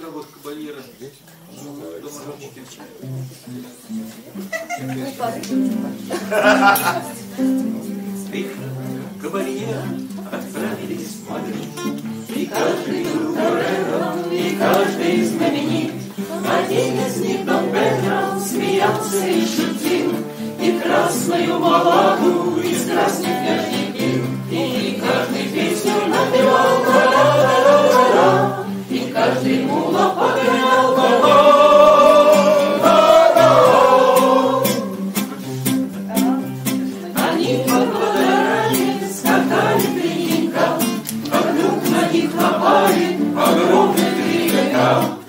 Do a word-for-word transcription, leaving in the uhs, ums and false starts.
работ кабальера. Дома рабочий. Кабальера отправились в Мадрид. И каждый был Тореро, и каждый знаменит. Один из них, Дон Педро, смеялся и шутил, и красную балладу из красных вяжей пил. И каждый песню напевал, ла-ла-ла-ла-ла-ла, и каждый мула погонял, ла-ла-ла-ла-ла. Они по Гвадалахаре скакали пряменько, как вдруг на них напали огромные три быка.